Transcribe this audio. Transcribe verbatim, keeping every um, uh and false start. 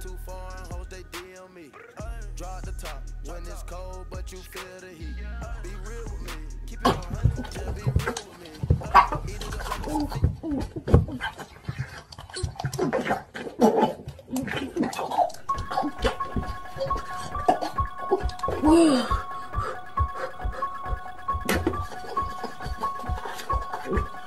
too foreign hoes, they D M me. Drop the top when it's cold, but you feel the heat. Be real with me, keep it one hundred, just be real with me. Eat it up like a